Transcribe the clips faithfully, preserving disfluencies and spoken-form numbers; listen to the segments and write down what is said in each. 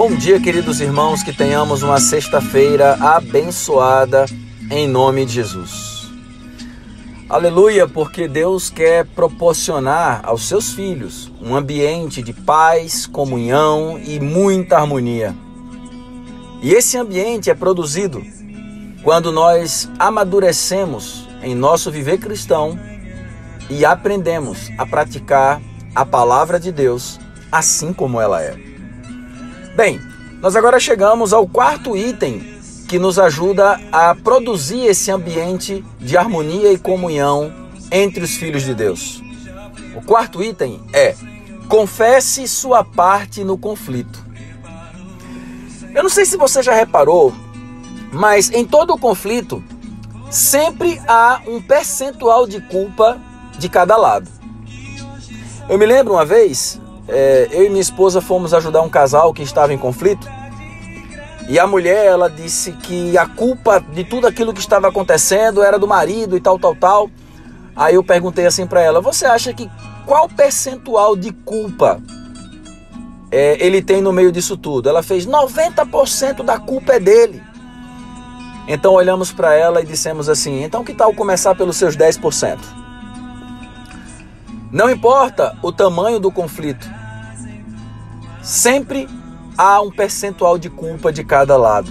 Bom dia, queridos irmãos, que tenhamos uma sexta-feira abençoada em nome de Jesus. Aleluia, porque Deus quer proporcionar aos seus filhos um ambiente de paz, comunhão e muita harmonia. E esse ambiente é produzido quando nós amadurecemos em nosso viver cristão e aprendemos a praticar a palavra de Deus assim como ela é. Bem, nós agora chegamos ao quarto item que nos ajuda a produzir esse ambiente de harmonia e comunhão entre os filhos de Deus. O quarto item é: confesse sua parte no conflito. Eu não sei se você já reparou, mas em todo o conflito sempre há um percentual de culpa de cada lado. Eu me lembro uma vez, é, eu e minha esposa fomos ajudar um casal que estava em conflito. E a mulher, ela disse que a culpa de tudo aquilo que estava acontecendo era do marido e tal, tal, tal. Aí eu perguntei assim para ela: você acha que qual percentual de culpa é, ele tem no meio disso tudo? Ela fez: noventa por cento da culpa é dele. Então olhamos para ela e dissemos assim: então que tal começar pelos seus dez por cento? Não importa o tamanho do conflito, sempre há um percentual de culpa de cada lado.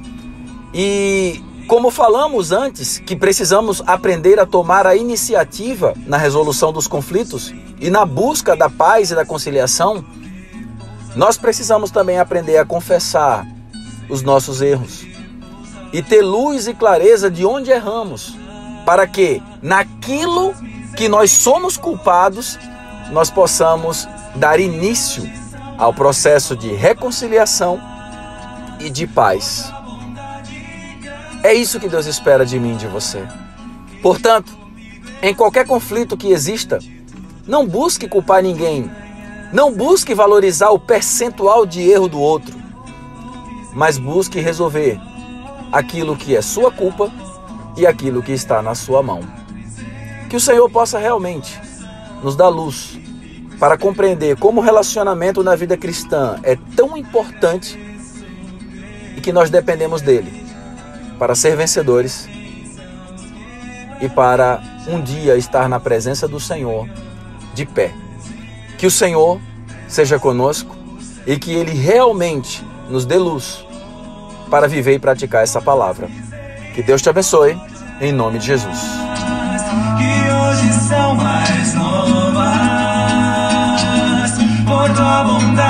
E como falamos antes, que precisamos aprender a tomar a iniciativa na resolução dos conflitos e na busca da paz e da conciliação, nós precisamos também aprender a confessar os nossos erros e ter luz e clareza de onde erramos, para que naquilo que nós somos culpados, nós possamos dar início ao processo de reconciliação e de paz. É isso que Deus espera de mim e de você. Portanto, em qualquer conflito que exista, não busque culpar ninguém, não busque valorizar o percentual de erro do outro, mas busque resolver aquilo que é sua culpa e aquilo que está na sua mão. Que o Senhor possa realmente nos dar luz para compreender como o relacionamento na vida cristã é tão importante e que nós dependemos dele para ser vencedores e para um dia estar na presença do Senhor de pé. Que o Senhor seja conosco e que Ele realmente nos dê luz para viver e praticar essa palavra. Que Deus te abençoe, em nome de Jesus. Que hoje são mais novas por tua bondade.